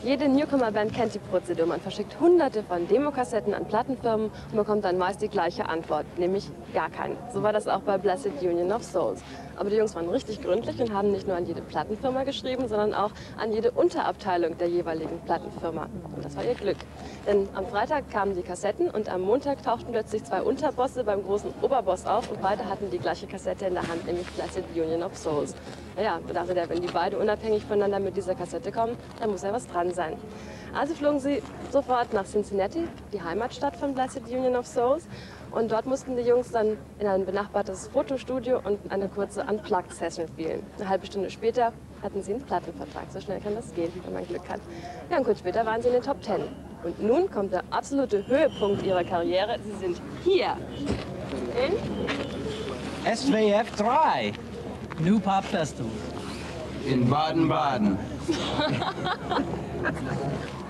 Jede Newcomer-Band kennt die Prozedur. Man verschickt hunderte von Demokassetten an Plattenfirmen und bekommt dann meist die gleiche Antwort, nämlich gar keine. So war das auch bei Blessed Union of Souls. Aber die Jungs waren richtig gründlich und haben nicht nur an jede Plattenfirma geschrieben, sondern auch an jede Unterabteilung der jeweiligen Plattenfirma. Und das war ihr Glück. Denn am Freitag kamen die Kassetten und am Montag tauchten plötzlich zwei Unterbosse beim großen Oberboss auf und beide hatten die gleiche Kassette in der Hand, nämlich Blessed Union of Souls. Naja, dachte der, wenn die beide unabhängig voneinander mit dieser Kassette kommen, dann muss ja was dran sein. Also flogen sie sofort nach Cincinnati, die Heimatstadt von Blessed Union of Souls. Und dort mussten die Jungs dann in ein benachbartes Fotostudio und eine kurze Unplugged-Session spielen. Eine halbe Stunde später hatten sie einen Plattenvertrag. So schnell kann das gehen, wenn man Glück hat. Ja, und kurz später waren sie in den Top 10. Und nun kommt der absolute Höhepunkt ihrer Karriere. Sie sind hier in SWF 3. New Pop Festival. In Baden-Baden.